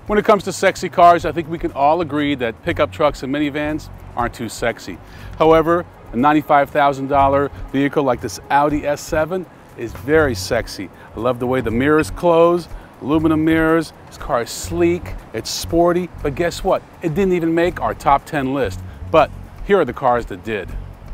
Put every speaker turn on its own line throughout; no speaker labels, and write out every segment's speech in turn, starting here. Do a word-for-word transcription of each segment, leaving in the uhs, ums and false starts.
When it comes to sexy cars, I think we can all agree that pickup trucks and minivans aren't too sexy. However, a ninety-five thousand dollar vehicle like this Audi S seven is very sexy. I love the way the mirrors close, aluminum mirrors. This car is sleek, it's sporty, but guess what? It didn't even make our top ten list. But here are the cars that did.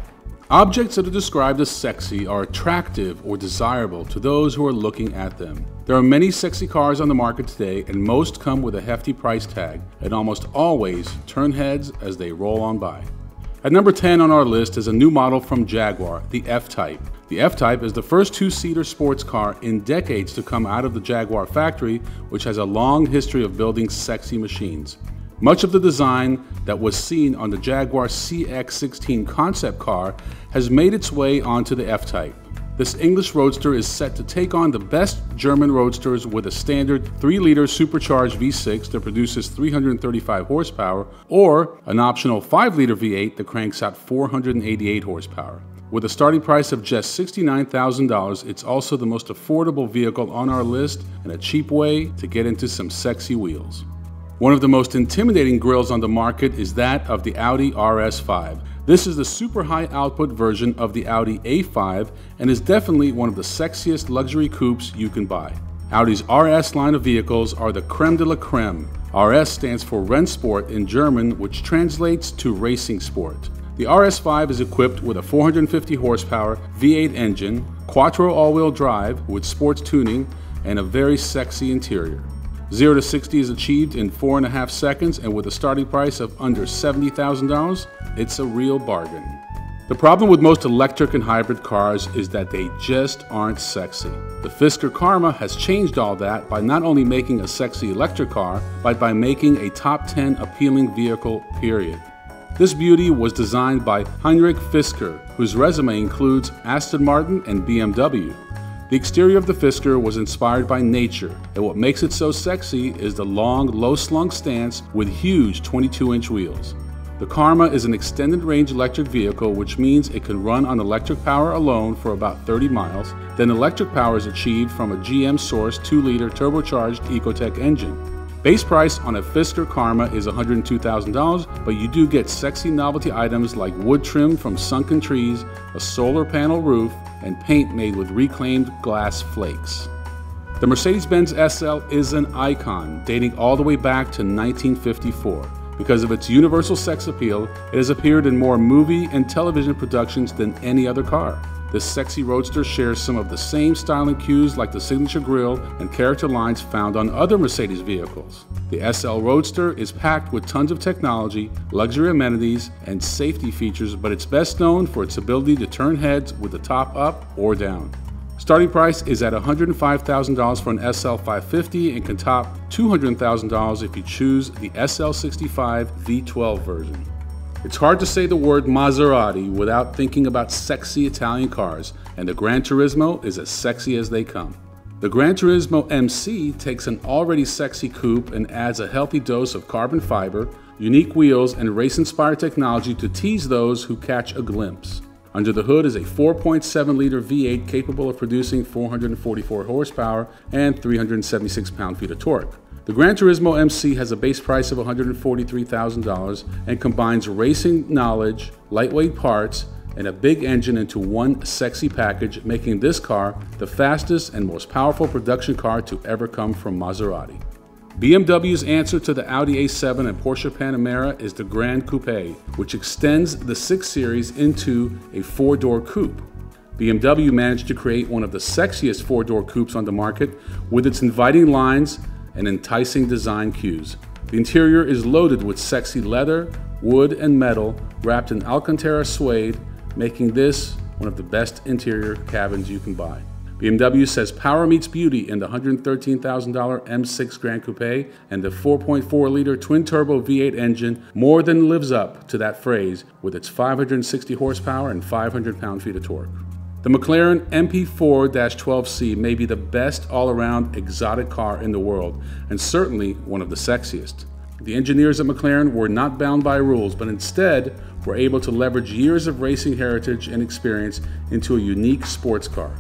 Objects that are described as sexy are attractive or desirable to those who are looking at them. There are many sexy cars on the market today, and most come with a hefty price tag and almost always turn heads as they roll on by. At number ten on our list is a new model from Jaguar, the F-Type. The F-Type is the first two-seater sports car in decades to come out of the Jaguar factory, which has a long history of building sexy machines. Much of the design that was seen on the Jaguar C X sixteen concept car has made its way onto the F-Type. This English roadster is set to take on the best German roadsters with a standard three liter supercharged V six that produces three hundred thirty-five horsepower, or an optional five liter V eight that cranks out four hundred eighty-eight horsepower. With a starting price of just sixty-nine thousand dollars, it's also the most affordable vehicle on our list and a cheap way to get into some sexy wheels. One of the most intimidating grilles on the market is that of the Audi R S five. This is the super high output version of the Audi A five and is definitely one of the sexiest luxury coupes you can buy. Audi's R S line of vehicles are the creme de la creme. R S stands for Rennsport in German, which translates to racing sport. The R S five is equipped with a four hundred fifty horsepower V eight engine, quattro all-wheel drive with sports tuning, and a very sexy interior. zero to sixty is achieved in four and a half seconds, and with a starting price of under seventy thousand dollars, it's a real bargain. The problem with most electric and hybrid cars is that they just aren't sexy. The Fisker Karma has changed all that by not only making a sexy electric car, but by making a top ten appealing vehicle, period. This beauty was designed by Heinrich Fisker, whose resume includes Aston Martin and B M W. The exterior of the Fisker was inspired by nature, and what makes it so sexy is the long, low-slung stance with huge twenty-two inch wheels. The Karma is an extended range electric vehicle, which means it can run on electric power alone for about thirty miles, then electric power is achieved from a G M-sourced two liter turbocharged Ecotec engine. Base price on a Fisker Karma is one hundred two thousand dollars, but you do get sexy novelty items like wood trim from sunken trees, a solar panel roof, and paint made with reclaimed glass flakes. The Mercedes-Benz S L is an icon, dating all the way back to nineteen fifty-four. Because of its universal sex appeal, it has appeared in more movie and television productions than any other car. This sexy roadster shares some of the same styling cues like the signature grille and character lines found on other Mercedes vehicles. The S L Roadster is packed with tons of technology, luxury amenities, and safety features, but it's best known for its ability to turn heads with the top up or down. Starting price is at one hundred five thousand dollars for an S L five fifty and can top two hundred thousand dollars if you choose the S L sixty-five V twelve version. It's hard to say the word Maserati without thinking about sexy Italian cars, and the Gran Turismo is as sexy as they come. The Gran Turismo M C takes an already sexy coupe and adds a healthy dose of carbon fiber, unique wheels, and race-inspired technology to tease those who catch a glimpse. Under the hood is a four point seven liter V eight capable of producing four hundred forty-four horsepower and three hundred seventy-six pound-feet of torque. The Gran Turismo M C has a base price of one hundred forty-three thousand dollars and combines racing knowledge, lightweight parts, and a big engine into one sexy package, making this car the fastest and most powerful production car to ever come from Maserati. B M W's answer to the Audi A seven and Porsche Panamera is the Grand Coupe, which extends the six series into a four-door coupe. B M W managed to create one of the sexiest four-door coupes on the market with its inviting lines and enticing design cues. The interior is loaded with sexy leather, wood, and metal wrapped in Alcantara suede, making this one of the best interior cabins you can buy. B M W says power meets beauty in the one hundred thirteen thousand dollar M six Grand Coupe, and the four point four liter twin-turbo V eight engine more than lives up to that phrase with its five hundred sixty horsepower and five hundred pound-feet of torque. The McLaren M P four twelve C may be the best all-around exotic car in the world, and certainly one of the sexiest. The engineers at McLaren were not bound by rules, but instead were able to leverage years of racing heritage and experience into a unique sports car.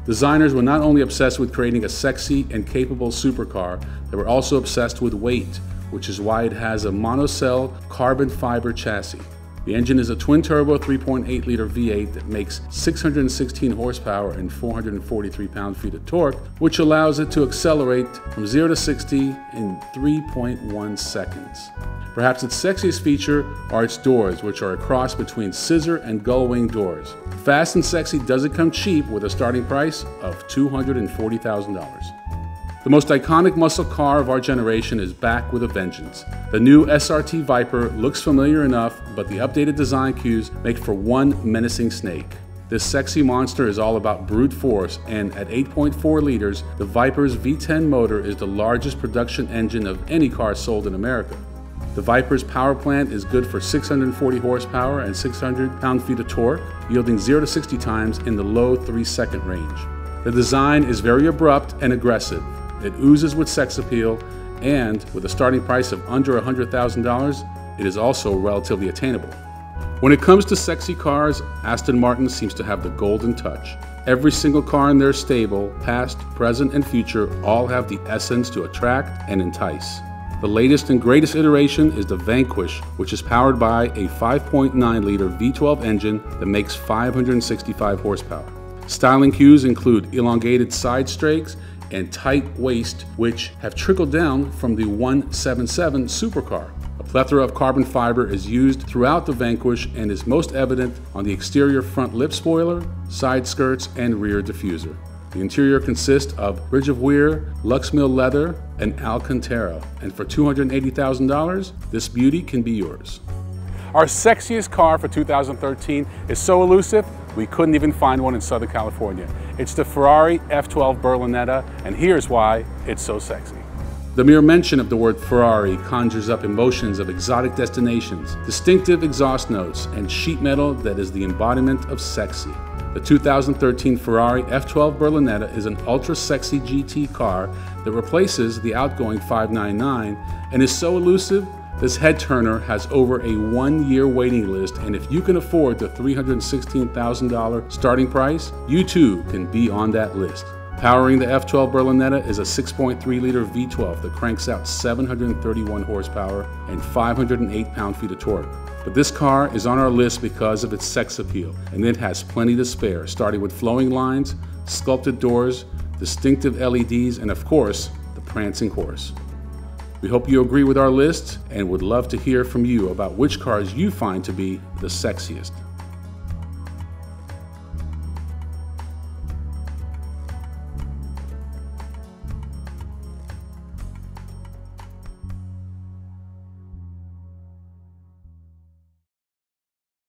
Designers were not only obsessed with creating a sexy and capable supercar, they were also obsessed with weight, which is why it has a monocell carbon fiber chassis. The engine is a twin-turbo three point eight liter V eight that makes six hundred sixteen horsepower and four hundred forty-three pound-feet of torque, which allows it to accelerate from zero to sixty in three point one seconds. Perhaps its sexiest feature are its doors, which are a cross between scissor and gull-wing doors. Fast and sexy doesn't come cheap with a starting price of two hundred forty thousand dollars. The most iconic muscle car of our generation is back with a vengeance. The new S R T Viper looks familiar enough, but the updated design cues make for one menacing snake. This sexy monster is all about brute force, and at eight point four liters, the Viper's V ten motor is the largest production engine of any car sold in America. The Viper's power plant is good for six hundred forty horsepower and six hundred pound-feet of torque, yielding zero to sixty times in the low three second range. The design is very abrupt and aggressive. It oozes with sex appeal, and with a starting price of under one hundred thousand dollars, it is also relatively attainable. When it comes to sexy cars, Aston Martin seems to have the golden touch. Every single car in their stable, past, present, and future, all have the essence to attract and entice. The latest and greatest iteration is the Vanquish, which is powered by a five point nine liter V twelve engine that makes five hundred sixty-five horsepower. Styling cues include elongated side strakes and tight waist, which have trickled down from the one seventy-seven supercar. A plethora of carbon fiber is used throughout the Vanquish and is most evident on the exterior front lip spoiler, side skirts, and rear diffuser. The interior consists of Bridge of Weir, Lux Mill leather, and Alcantara, and for two hundred eighty thousand dollars, this beauty can be yours. Our sexiest car for two thousand thirteen is so elusive, we couldn't even find one in Southern California. It's the Ferrari F twelve Berlinetta, and here's why it's so sexy. The mere mention of the word Ferrari conjures up emotions of exotic destinations, distinctive exhaust notes, and sheet metal that is the embodiment of sexy. The two thousand thirteen Ferrari F twelve Berlinetta is an ultra-sexy G T car that replaces the outgoing five ninety-nine and is so elusive, this head turner has over a one-year waiting list, and if you can afford the three hundred sixteen thousand dollar starting price, you too can be on that list. Powering the F twelve Berlinetta is a six point three liter V twelve that cranks out seven hundred thirty-one horsepower and five hundred eight pound-feet of torque. But this car is on our list because of its sex appeal, and it has plenty to spare, starting with flowing lines, sculpted doors, distinctive L E Ds, and of course, the prancing horse. We hope you agree with our list and would love to hear from you about which cars you find to be the sexiest.